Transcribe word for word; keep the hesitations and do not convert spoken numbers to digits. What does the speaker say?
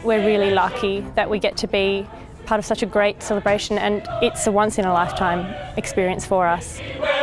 we're really lucky that we get to be part of such a great celebration, and it's a once in a lifetime experience for us.